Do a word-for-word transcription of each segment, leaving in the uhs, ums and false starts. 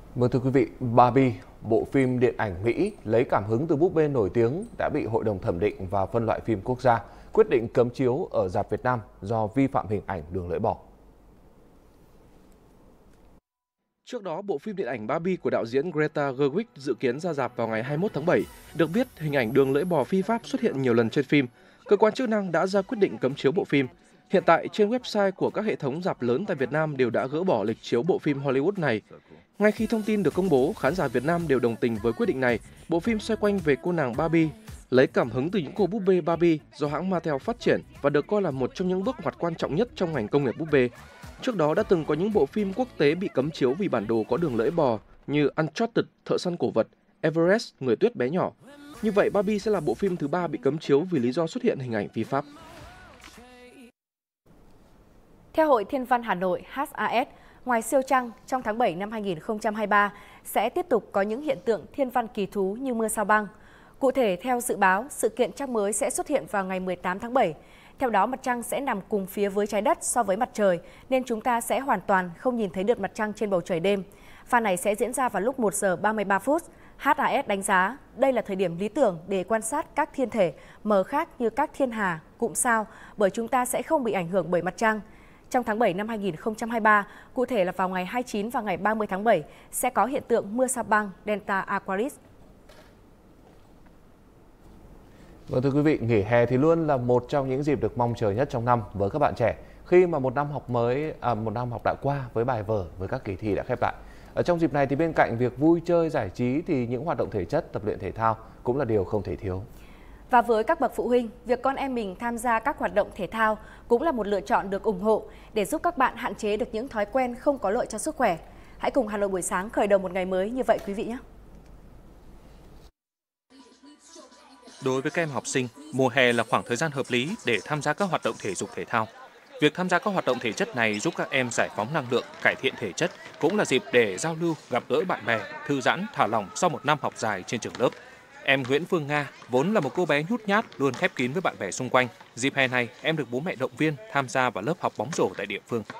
Vâng thưa quý vị, Barbie, bộ phim điện ảnh Mỹ lấy cảm hứng từ búp bê nổi tiếng đã bị Hội đồng thẩm định và phân loại phim quốc gia quyết định cấm chiếu ở rạp Việt Nam do vi phạm hình ảnh đường lưỡi bò. Trước đó, bộ phim điện ảnh Barbie của đạo diễn Greta Gerwig dự kiến ra rạp vào ngày hai mươi mốt tháng bảy. Được biết, hình ảnh đường lưỡi bò phi pháp xuất hiện nhiều lần trên phim. Cơ quan chức năng đã ra quyết định cấm chiếu bộ phim. Hiện tại, trên website của các hệ thống rạp lớn tại Việt Nam đều đã gỡ bỏ lịch chiếu bộ phim Hollywood này. Ngay khi thông tin được công bố, khán giả Việt Nam đều đồng tình với quyết định này. Bộ phim xoay quanh về cô nàng Barbie, lấy cảm hứng từ những cô búp bê Barbie do hãng Mattel phát triển và được coi là một trong những bước ngoặt quan trọng nhất trong ngành công nghiệp búp bê. Trước đó đã từng có những bộ phim quốc tế bị cấm chiếu vì bản đồ có đường lưỡi bò như Uncharted, Thợ săn cổ vật, Everest, Người tuyết bé nhỏ. Như vậy, Barbie sẽ là bộ phim thứ ba bị cấm chiếu vì lý do xuất hiện hình ảnh phi pháp. Theo Hội Thiên văn Hà Nội hát a ét, ngoài siêu trăng, trong tháng bảy năm hai nghìn không trăm hai mươi ba sẽ tiếp tục có những hiện tượng thiên văn kỳ thú như mưa sao băng. Cụ thể, theo dự báo, sự kiện trăng mới sẽ xuất hiện vào ngày mười tám tháng bảy. Theo đó, mặt trăng sẽ nằm cùng phía với trái đất so với mặt trời, nên chúng ta sẽ hoàn toàn không nhìn thấy được mặt trăng trên bầu trời đêm. Pha này sẽ diễn ra vào lúc một giờ ba mươi ba phút. hát a ét đánh giá đây là thời điểm lý tưởng để quan sát các thiên thể mờ khác như các thiên hà, cụm sao, bởi chúng ta sẽ không bị ảnh hưởng bởi mặt trăng. Trong tháng bảy năm hai nghìn không trăm hai mươi ba, cụ thể là vào ngày hai mươi chín và ngày ba mươi tháng bảy, sẽ có hiện tượng mưa sao băng Delta Aquarius. Vâng thưa quý vị, nghỉ hè thì luôn là một trong những dịp được mong chờ nhất trong năm với các bạn trẻ, khi mà một năm học mới, à, một năm học đã qua với bài vở, với các kỳ thi đã khép lại. Ở trong dịp này thì bên cạnh việc vui chơi giải trí thì những hoạt động thể chất, tập luyện thể thao cũng là điều không thể thiếu. Và với các bậc phụ huynh, việc con em mình tham gia các hoạt động thể thao cũng là một lựa chọn được ủng hộ để giúp các bạn hạn chế được những thói quen không có lợi cho sức khỏe. Hãy cùng Hà Nội buổi sáng khởi đầu một ngày mới như vậy quý vị nhé! Đối với các em học sinh, mùa hè là khoảng thời gian hợp lý để tham gia các hoạt động thể dục thể thao. Việc tham gia các hoạt động thể chất này giúp các em giải phóng năng lượng, cải thiện thể chất, cũng là dịp để giao lưu, gặp gỡ bạn bè, thư giãn, thả lỏng sau một năm học dài trên trường lớp. Em Nguyễn Phương Nga vốn là một cô bé nhút nhát, luôn khép kín với bạn bè xung quanh. Dịp hè này, em được bố mẹ động viên tham gia vào lớp học bóng rổ tại địa phương.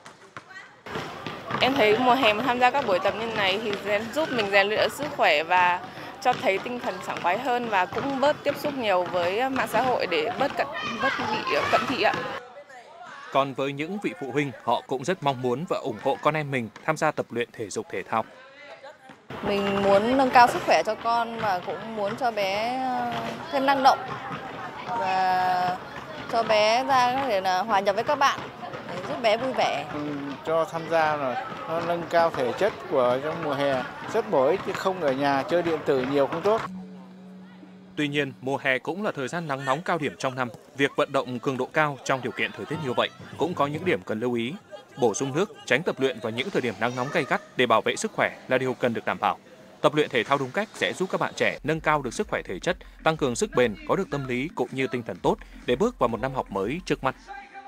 Em thấy mùa hè mà tham gia các buổi tập như này thì giúp mình rèn luyện sức khỏe và cho thấy tinh thần sảng khoái hơn, và cũng bớt tiếp xúc nhiều với mạng xã hội để bớt cận bớt bị cận thị ạ. Còn với những vị phụ huynh, họ cũng rất mong muốn và ủng hộ con em mình tham gia tập luyện thể dục thể thao. Mình muốn nâng cao sức khỏe cho con và cũng muốn cho bé thêm năng động và cho bé ra có thể là hòa nhập với các bạn để giúp bé vui vẻ. Cho tham gia là nó nâng cao thể chất của trong mùa hè rất bổ ích, chứ không ở nhà chơi điện tử nhiều không tốt. Tuy nhiên, mùa hè cũng là thời gian nắng nóng cao điểm trong năm. Việc vận động cường độ cao trong điều kiện thời tiết như vậy cũng có những điểm cần lưu ý. Bổ sung nước, tránh tập luyện vào những thời điểm nắng nóng gay gắt để bảo vệ sức khỏe là điều cần được đảm bảo. Tập luyện thể thao đúng cách sẽ giúp các bạn trẻ nâng cao được sức khỏe thể chất, tăng cường sức bền, có được tâm lý cũng như tinh thần tốt để bước vào một năm học mới trước mắt.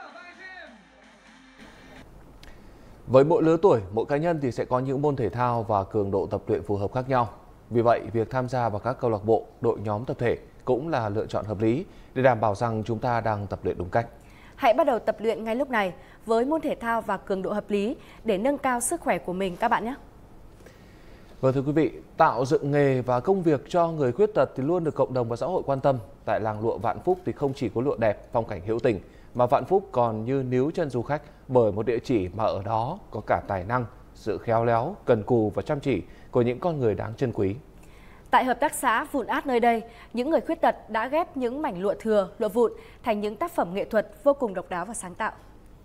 Với mỗi lứa tuổi, mỗi cá nhân thì sẽ có những môn thể thao và cường độ tập luyện phù hợp khác nhau. Vì vậy, việc tham gia vào các câu lạc bộ, đội nhóm tập thể cũng là lựa chọn hợp lý để đảm bảo rằng chúng ta đang tập luyện đúng cách. Hãy bắt đầu tập luyện ngay lúc này với môn thể thao và cường độ hợp lý để nâng cao sức khỏe của mình các bạn nhé. Vâng thưa quý vị, tạo dựng nghề và công việc cho người khuyết tật thì luôn được cộng đồng và xã hội quan tâm. Tại làng lụa Vạn Phúc thì không chỉ có lụa đẹp, phong cảnh hữu tình, mà Vạn Phúc còn như níu chân du khách bởi một địa chỉ mà ở đó có cả tài năng, sự khéo léo, cần cù và chăm chỉ của những con người đáng trân quý. Tại hợp tác xã Vụn Át nơi đây, những người khuyết tật đã ghép những mảnh lụa thừa, lụa vụn thành những tác phẩm nghệ thuật vô cùng độc đáo và sáng tạo.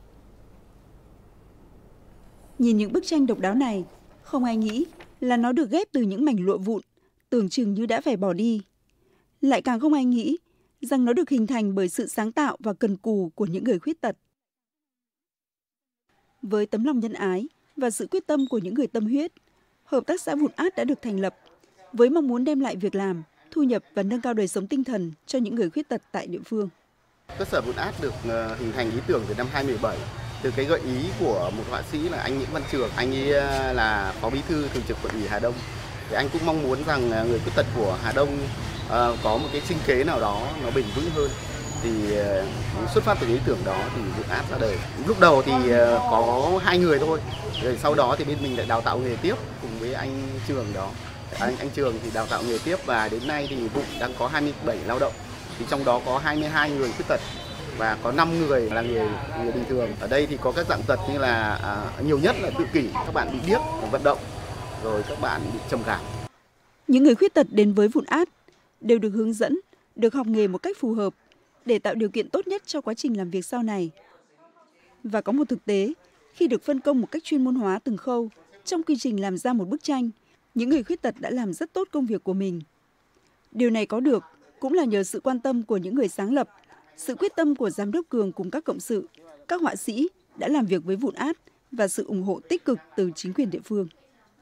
Nhìn những bức tranh độc đáo này, không ai nghĩ là nó được ghép từ những mảnh lụa vụn, tưởng chừng như đã phải bỏ đi. Lại càng không ai nghĩ rằng nó được hình thành bởi sự sáng tạo và cần cù của những người khuyết tật. Với tấm lòng nhân ái và sự quyết tâm của những người tâm huyết, hợp tác xã Vụn Át đã được thành lập với mong muốn đem lại việc làm, thu nhập và nâng cao đời sống tinh thần cho những người khuyết tật tại địa phương. Cơ sở Vụn Át được hình thành ý tưởng từ năm hai nghìn không trăm mười bảy, từ cái gợi ý của một họa sĩ là anh Nguyễn Văn Trường. Anh ấy là phó bí thư thường trực quận ủy Hà Đông. Thì anh cũng mong muốn rằng người khuyết tật của Hà Đông uh, có một cái sinh kế nào đó nó bền vững hơn. Thì xuất phát từ ý tưởng đó thì VoodArt ra đời. Lúc đầu thì có hai người thôi, rồi sau đó thì bên mình lại đào tạo nghề tiếp cùng với anh Trường đó. Anh anh Trường thì đào tạo nghề tiếp và đến nay thì Vụ đang có hai mươi bảy lao động. Thì trong đó có hai mươi hai người khuyết tật và có năm người là người người bình thường. Ở đây thì có các dạng tật như là à, nhiều nhất là tự kỷ, các bạn bị điếc, vận động, rồi các bạn bị trầm cảm. Những người khuyết tật đến với VoodArt đều được hướng dẫn, được học nghề một cách phù hợp để tạo điều kiện tốt nhất cho quá trình làm việc sau này. Và có một thực tế, khi được phân công một cách chuyên môn hóa từng khâu trong quy trình làm ra một bức tranh, những người khuyết tật đã làm rất tốt công việc của mình. Điều này có được cũng là nhờ sự quan tâm của những người sáng lập, sự quyết tâm của Giám đốc Cường cùng các cộng sự, các họa sĩ đã làm việc với VoodArt và sự ủng hộ tích cực từ chính quyền địa phương.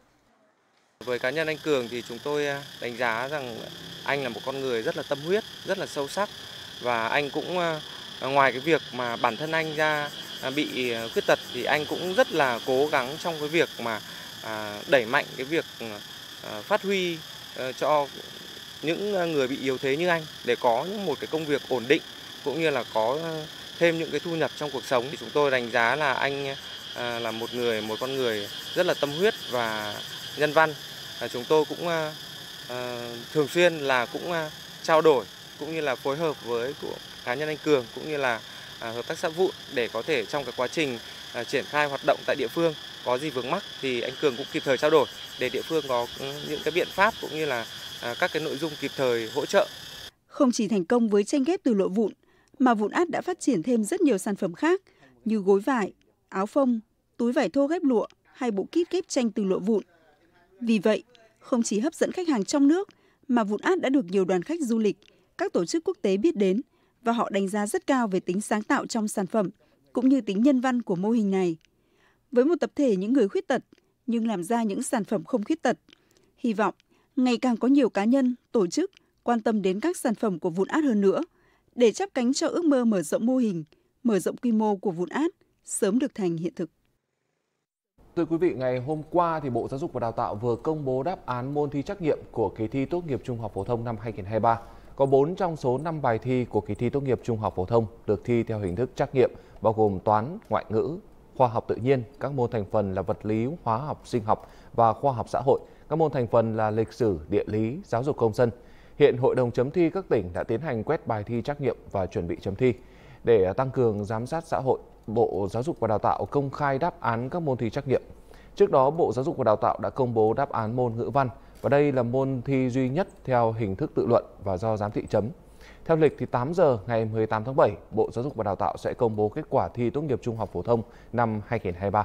Với cá nhân anh Cường thì chúng tôi đánh giá rằng anh là một con người rất là tâm huyết, rất là sâu sắc và anh cũng ngoài cái việc mà bản thân anh ra bị khuyết tật thì anh cũng rất là cố gắng trong cái việc mà đẩy mạnh cái việc phát huy cho những người bị yếu thế như anh để có một cái công việc ổn định cũng như là có thêm những cái thu nhập trong cuộc sống. Thì chúng tôi đánh giá là anh là một người một con người rất là tâm huyết và nhân văn. Chúng tôi cũng thường xuyên là cũng trao đổi cũng như là phối hợp với của cá nhân anh Cường cũng như là hợp tác xã Vụ để có thể trong cái quá trình triển khai hoạt động tại địa phương có gì vướng mắc thì anh Cường cũng kịp thời trao đổi để địa phương có những cái biện pháp cũng như là các cái nội dung kịp thời hỗ trợ. Không chỉ thành công với tranh ghép từ lụa vụn, mà VoodArt đã phát triển thêm rất nhiều sản phẩm khác như gối vải, áo phông, túi vải thô ghép lụa hay bộ kit ghép tranh từ lụa vụn. Vì vậy, không chỉ hấp dẫn khách hàng trong nước, mà VoodArt đã được nhiều đoàn khách du lịch, các tổ chức quốc tế biết đến và họ đánh giá rất cao về tính sáng tạo trong sản phẩm cũng như tính nhân văn của mô hình này. Với một tập thể những người khuyết tật nhưng làm ra những sản phẩm không khuyết tật, hy vọng ngày càng có nhiều cá nhân, tổ chức quan tâm đến các sản phẩm của VoodArt hơn nữa để chắp cánh cho ước mơ mở rộng mô hình, mở rộng quy mô của VoodArt sớm được thành hiện thực. Thưa quý vị, ngày hôm qua thì Bộ Giáo dục và Đào tạo vừa công bố đáp án môn thi trắc nghiệm của kỳ thi tốt nghiệp trung học phổ thông năm hai nghìn không trăm hai mươi ba. Có bốn trong số năm bài thi của kỳ thi tốt nghiệp trung học phổ thông được thi theo hình thức trắc nghiệm, bao gồm toán, ngoại ngữ, khoa học tự nhiên, các môn thành phần là vật lý, hóa học, sinh học và khoa học xã hội, các môn thành phần là lịch sử, địa lý, giáo dục công dân. Hiện Hội đồng chấm thi các tỉnh đã tiến hành quét bài thi trắc nghiệm và chuẩn bị chấm thi. Để tăng cường giám sát xã hội, Bộ Giáo dục và Đào tạo công khai đáp án các môn thi trắc nghiệm. Trước đó, Bộ Giáo dục và Đào tạo đã công bố đáp án môn ngữ văn và đây là môn thi duy nhất theo hình thức tự luận và do giám thị chấm. Theo lịch thì tám giờ ngày mười tám tháng bảy, Bộ Giáo dục và Đào tạo sẽ công bố kết quả thi tốt nghiệp trung học phổ thông năm hai nghìn không trăm hai mươi ba.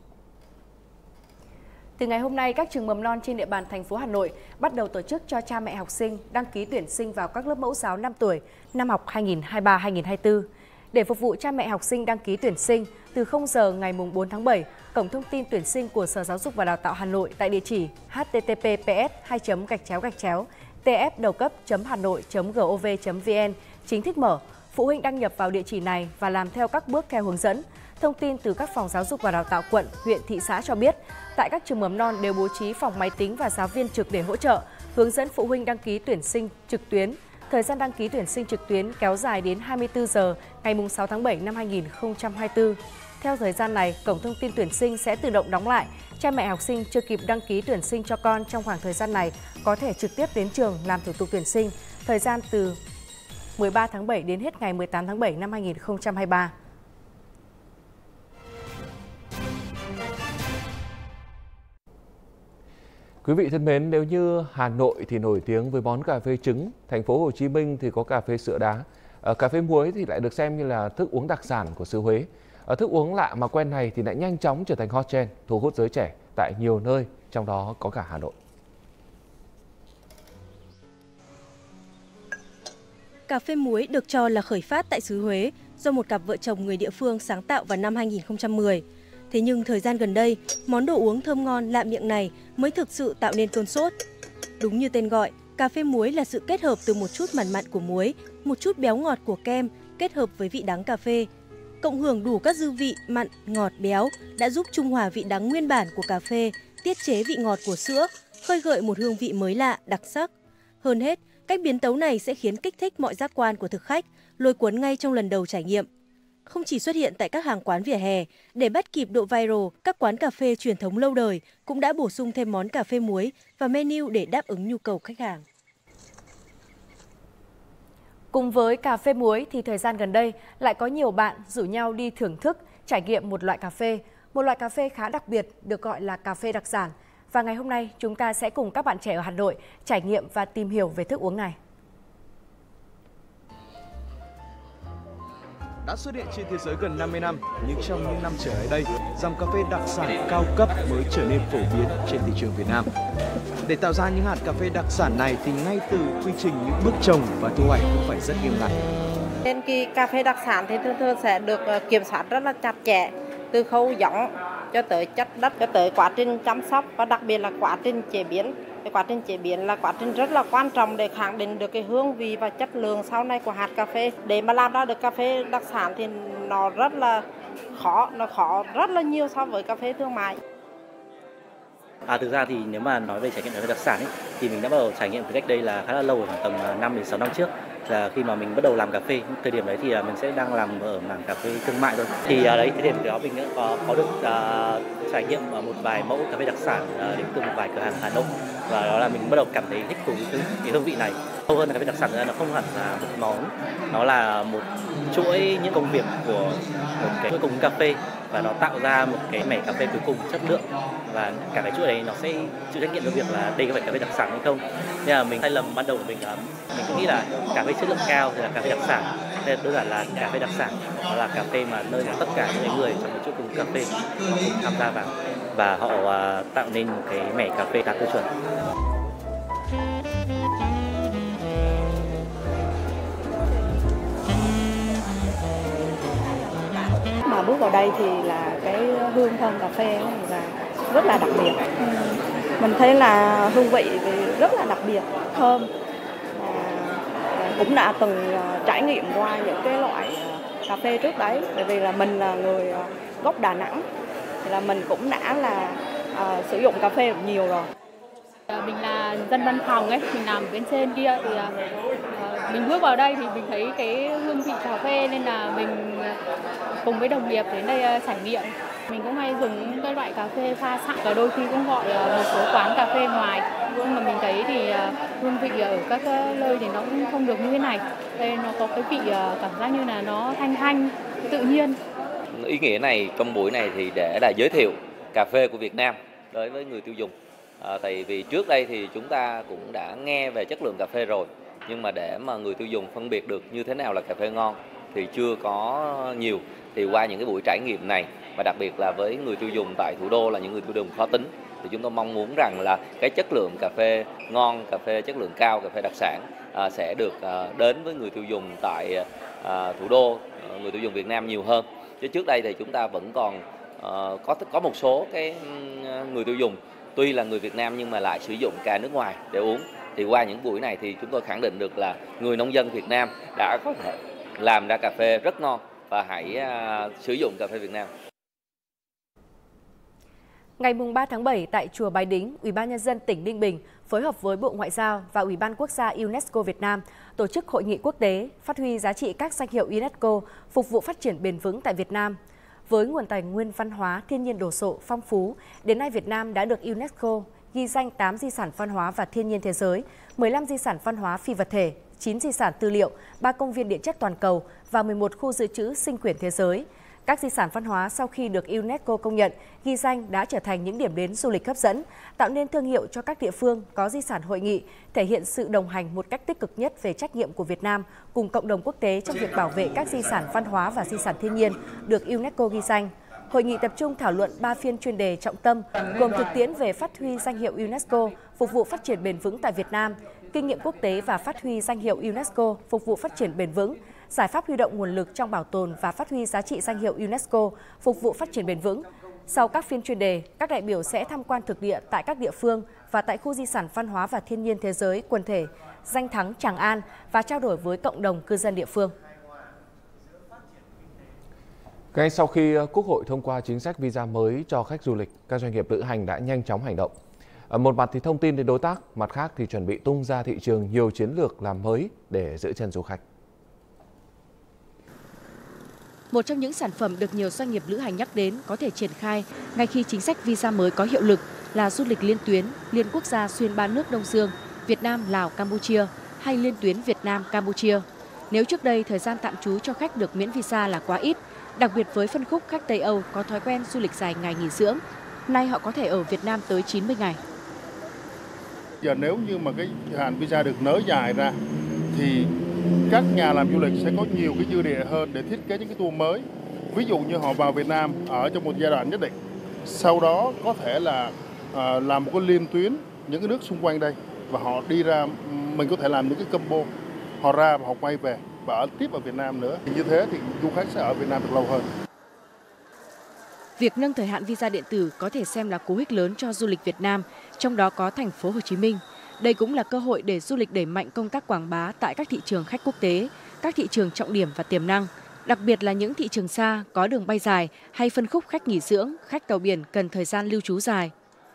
Từ ngày hôm nay, các trường mầm non trên địa bàn thành phố Hà Nội bắt đầu tổ chức cho cha mẹ học sinh đăng ký tuyển sinh vào các lớp mẫu giáo năm tuổi năm học hai nghìn không trăm hai mươi ba hai nghìn không trăm hai mươi tư. Để phục vụ cha mẹ học sinh đăng ký tuyển sinh, từ không giờ ngày bốn tháng bảy, cổng thông tin tuyển sinh của Sở Giáo dục và Đào tạo Hà Nội tại địa chỉ h t t p s hai gạch chéo gạch chéo t f đầu cấp chấm hà nội chấm gov chấm vn chính thức mở. Phụ huynh đăng nhập vào địa chỉ này và làm theo các bước theo hướng dẫn. Thông tin từ các phòng giáo dục và đào tạo quận, huyện, thị xã cho biết, tại các trường mầm non đều bố trí phòng máy tính và giáo viên trực để hỗ trợ, hướng dẫn phụ huynh đăng ký tuyển sinh trực tuyến. Thời gian đăng ký tuyển sinh trực tuyến kéo dài đến hai mươi tư giờ ngày sáu tháng bảy năm hai nghìn không trăm hai mươi tư. Theo thời gian này, cổng thông tin tuyển sinh sẽ tự động đóng lại. Cha mẹ học sinh chưa kịp đăng ký tuyển sinh cho con trong khoảng thời gian này có thể trực tiếp đến trường làm thủ tục tuyển sinh. Thời gian từ mười ba tháng bảy đến hết ngày mười tám tháng bảy năm hai nghìn không trăm hai mươi ba. Quý vị thân mến, nếu như Hà Nội thì nổi tiếng với món cà phê trứng, thành phố Hồ Chí Minh thì có cà phê sữa đá, ở cà phê muối thì lại được xem như là thức uống đặc sản của xứ Huế. Ở thức uống lạ mà quen này thì lại nhanh chóng trở thành hot trend, thu hút giới trẻ tại nhiều nơi, trong đó có cả Hà Nội. Cà phê muối được cho là khởi phát tại xứ Huế do một cặp vợ chồng người địa phương sáng tạo vào năm hai nghìn không trăm mười. Thế nhưng thời gian gần đây, món đồ uống thơm ngon lạ miệng này mới thực sự tạo nên cơn sốt. Đúng như tên gọi, cà phê muối là sự kết hợp từ một chút mặn mặn của muối, một chút béo ngọt của kem kết hợp với vị đắng cà phê. Cộng hưởng đủ các dư vị mặn, ngọt, béo đã giúp trung hòa vị đắng nguyên bản của cà phê, tiết chế vị ngọt của sữa, khơi gợi một hương vị mới lạ, đặc sắc. Hơn hết, Cách biến tấu này sẽ khiến kích thích mọi giác quan của thực khách, lôi cuốn ngay trong lần đầu trải nghiệm. Không chỉ xuất hiện tại các hàng quán vỉa hè, để bắt kịp độ viral, các quán cà phê truyền thống lâu đời cũng đã bổ sung thêm món cà phê muối và menu để đáp ứng nhu cầu khách hàng. Cùng với cà phê muối thì thời gian gần đây lại có nhiều bạn rủ nhau đi thưởng thức, trải nghiệm một loại cà phê, một loại cà phê khá đặc biệt được gọi là cà phê đặc sản. Và ngày hôm nay chúng ta sẽ cùng các bạn trẻ ở Hà Nội trải nghiệm và tìm hiểu về thức uống này. Đã xuất hiện trên thế giới gần năm mươi năm, nhưng trong những năm trở lại đây, dòng cà phê đặc sản cao cấp mới trở nên phổ biến trên thị trường Việt Nam. Để tạo ra những hạt cà phê đặc sản này thì ngay từ quy trình những bước trồng và thu hoạch cũng phải rất nghiêm ngặt. Trên cái cà phê đặc sản thì thường thường sẽ được kiểm soát rất là chặt chẽ, từ khâu giống cho tới chất đất, cho tới quá trình chăm sóc và đặc biệt là quá trình chế biến. Cái quá trình chế biến là quá trình rất là quan trọng để khẳng định được cái hương vị và chất lượng sau này của hạt cà phê. Để mà làm ra được cà phê đặc sản thì nó rất là khó, nó khó rất là nhiều so với cà phê thương mại. À, thực ra thì nếu mà nói về trải nghiệm cà phê đặc sản ấy, thì mình đã bắt đầu trải nghiệm từ cách đây là khá là lâu, khoảng tầm năm đến sáu năm trước. Là khi mà mình bắt đầu làm cà phê, thời điểm đấy thì mình sẽ đang làm ở mảng cà phê thương mại thôi. Thì ở đấy thời điểm đó mình đã có có được uh, trải nghiệm một vài mẫu cà phê đặc sản uh, đến từ một vài cửa hàng Hà Nội, và đó là mình bắt đầu cảm thấy thích thú với cái hương vị này. Sâu hơn là cà phê đặc sản ra nó không hẳn là một món, nó là một chuỗi những công việc của một cái chuỗi cung ứng cà phê, và nó tạo ra một cái mẻ cà phê cuối cùng chất lượng, và cả cái chuỗi đấy nó sẽ chịu trách nhiệm với việc là đây có phải cà phê đặc sản hay không. Nên là mình sai lầm ban đầu của mình là mình cứ nghĩ là cà phê chất lượng cao thì là cà phê đặc sản, nên đơn giản là cà phê đặc sản nó là cà phê mà nơi mà tất cả những người trong một chuỗi cung ứng cà phê cùng tham gia vào và họ uh, tạo nên một cái mẻ cà phê đạt tiêu chuẩn. Mà bước vào đây thì là cái hương thơm cà phê là rất là đặc biệt. Mình thấy là hương vị thì rất là đặc biệt, thơm. Và cũng đã từng trải nghiệm qua những cái loại cà phê trước đấy, bởi vì là mình là người gốc Đà Nẵng, thì là mình cũng đã là uh, sử dụng cà phê nhiều rồi. Mình là dân văn phòng ấy, mình làm bên trên kia thì uh, mình bước vào đây thì mình thấy cái hương vị cà phê, nên là mình cùng với đồng nghiệp đến đây uh, trải nghiệm. Mình cũng hay dùng những cái loại cà phê pha sẵn, và đôi khi cũng gọi uh, một số quán cà phê ngoài. Nhưng mà mình thấy thì uh, hương vị ở các uh, nơi thì nó cũng không được như thế này. Đây nó có cái vị uh, cảm giác như là nó thanh thanh, tự nhiên. Ý nghĩa này trong buổi này thì để là giới thiệu cà phê của Việt Nam đối với người tiêu dùng. À, tại vì trước đây thì chúng ta cũng đã nghe về chất lượng cà phê rồi, nhưng mà để mà người tiêu dùng phân biệt được như thế nào là cà phê ngon thì chưa có nhiều. Thì qua những cái buổi trải nghiệm này, và đặc biệt là với người tiêu dùng tại thủ đô là những người tiêu dùng khó tính, thì chúng tôi mong muốn rằng là cái chất lượng cà phê ngon, cà phê chất lượng cao, cà phê đặc sản à, sẽ được à, đến với người tiêu dùng tại à, thủ đô, người tiêu dùng Việt Nam nhiều hơn. Chứ trước đây thì chúng ta vẫn còn uh, có có một số cái um, người tiêu dùng tuy là người Việt Nam nhưng mà lại sử dụng cà nước ngoài để uống. Thì qua những buổi này thì chúng tôi khẳng định được là người nông dân Việt Nam đã có thể làm ra cà phê rất ngon, và hãy uh, sử dụng cà phê Việt Nam. Ngày ba tháng bảy tại Chùa Bái Đính, Ủy ban Nhân dân tỉnh Ninh Bình phối hợp với Bộ Ngoại giao và Ủy ban Quốc gia UNESCO Việt Nam tổ chức hội nghị quốc tế phát huy giá trị các danh hiệu UNESCO phục vụ phát triển bền vững tại Việt Nam. Với nguồn tài nguyên văn hóa thiên nhiên đồ sộ phong phú, đến nay Việt Nam đã được UNESCO ghi danh tám di sản văn hóa và thiên nhiên thế giới, mười lăm di sản văn hóa phi vật thể, chín di sản tư liệu, ba công viên địa chất toàn cầu và mười một khu dự trữ sinh quyển thế giới. Các di sản văn hóa sau khi được UNESCO công nhận, ghi danh đã trở thành những điểm đến du lịch hấp dẫn, tạo nên thương hiệu cho các địa phương có di sản hội nghị, thể hiện sự đồng hành một cách tích cực nhất về trách nhiệm của Việt Nam cùng cộng đồng quốc tế trong việc bảo vệ các di sản văn hóa và di sản thiên nhiên được UNESCO ghi danh. Hội nghị tập trung thảo luận ba phiên chuyên đề trọng tâm, gồm thực tiễn về phát huy danh hiệu UNESCO phục vụ phát triển bền vững tại Việt Nam, kinh nghiệm quốc tế và phát huy danh hiệu UNESCO phục vụ phát triển bền vững, giải pháp huy động nguồn lực trong bảo tồn và phát huy giá trị danh hiệu UNESCO phục vụ phát triển bền vững. Sau các phiên chuyên đề, các đại biểu sẽ tham quan thực địa tại các địa phương và tại khu di sản văn hóa và thiên nhiên thế giới quần thể danh thắng Tràng An và trao đổi với cộng đồng cư dân địa phương. Ngay sau khi Quốc hội thông qua chính sách visa mới cho khách du lịch, các doanh nghiệp lữ hành đã nhanh chóng hành động. Một mặt thì thông tin đến đối tác, mặt khác thì chuẩn bị tung ra thị trường nhiều chiến lược làm mới để giữ chân du khách. Một trong những sản phẩm được nhiều doanh nghiệp lữ hành nhắc đến có thể triển khai ngay khi chính sách visa mới có hiệu lực là du lịch liên tuyến, liên quốc gia xuyên ba nước Đông Dương, Việt Nam, Lào, Campuchia hay liên tuyến Việt Nam, Campuchia. Nếu trước đây thời gian tạm trú cho khách được miễn visa là quá ít, đặc biệt với phân khúc khách Tây Âu có thói quen du lịch dài ngày nghỉ dưỡng, nay họ có thể ở Việt Nam tới chín mươi ngày. Giờ nếu như mà cái thời hạn visa được nới dài ra thì các nhà làm du lịch sẽ có nhiều cái dư địa hơn để thiết kế những cái tour mới. Ví dụ như họ vào Việt Nam ở trong một giai đoạn nhất định, sau đó có thể là uh, làm một cái liên tuyến những cái nước xung quanh đây và họ đi ra, mình có thể làm những cái combo, họ ra và họ quay về và ở tiếp ở Việt Nam nữa. Thì như thế thì du khách sẽ ở Việt Nam được lâu hơn. Việc nâng thời hạn visa điện tử có thể xem là cú hích lớn cho du lịch Việt Nam, trong đó có thành phố Hồ Chí Minh. Đây cũng là cơ hội để du lịch đẩy mạnh công tác quảng bá tại các thị trường khách quốc tế, các thị trường trọng điểm và tiềm năng, đặc biệt là những thị trường xa có đường bay dài hay phân khúc khách nghỉ dưỡng, khách tàu biển cần thời gian lưu trú dài.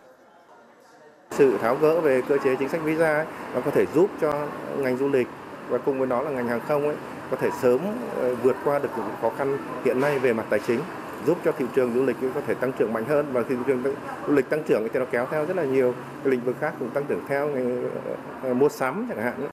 Sự tháo gỡ về cơ chế chính sách visa ấy, nó có thể giúp cho ngành du lịch và cùng với nó là ngành hàng không ấy, có thể sớm vượt qua được những khó khăn hiện nay về mặt tài chính, giúp cho thị trường du lịch có thể tăng trưởng mạnh hơn, và thị trường du lịch tăng trưởng thì nó kéo theo rất là nhiều cái lĩnh vực khác cũng tăng trưởng theo, ngành mua sắm chẳng hạn.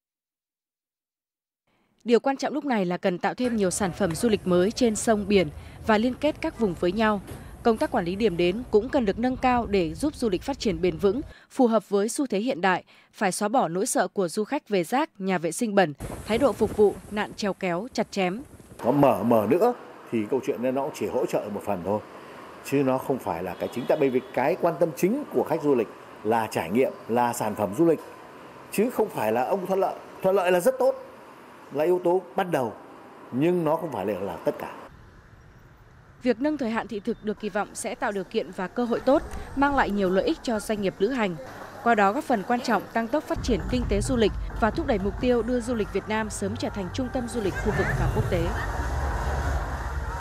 Điều quan trọng lúc này là cần tạo thêm nhiều sản phẩm du lịch mới trên sông biển và liên kết các vùng với nhau. Công tác quản lý điểm đến cũng cần được nâng cao để giúp du lịch phát triển bền vững, phù hợp với xu thế hiện đại, phải xóa bỏ nỗi sợ của du khách về rác, nhà vệ sinh bẩn, thái độ phục vụ, nạn treo kéo, chặt chém. Có mở mở nữa thì câu chuyện này nó chỉ hỗ trợ một phần thôi, chứ nó không phải là cái chính. Tại bởi vì cái quan tâm chính của khách du lịch là trải nghiệm, là sản phẩm du lịch, chứ không phải là ông thuận lợi. Thuận lợi là rất tốt, là yếu tố ban đầu, nhưng nó không phải là, là tất cả. Việc nâng thời hạn thị thực được kỳ vọng sẽ tạo điều kiện và cơ hội tốt, mang lại nhiều lợi ích cho doanh nghiệp lữ hành. Qua đó góp phần quan trọng tăng tốc phát triển kinh tế du lịch và thúc đẩy mục tiêu đưa du lịch Việt Nam sớm trở thành trung tâm du lịch khu vực và quốc tế.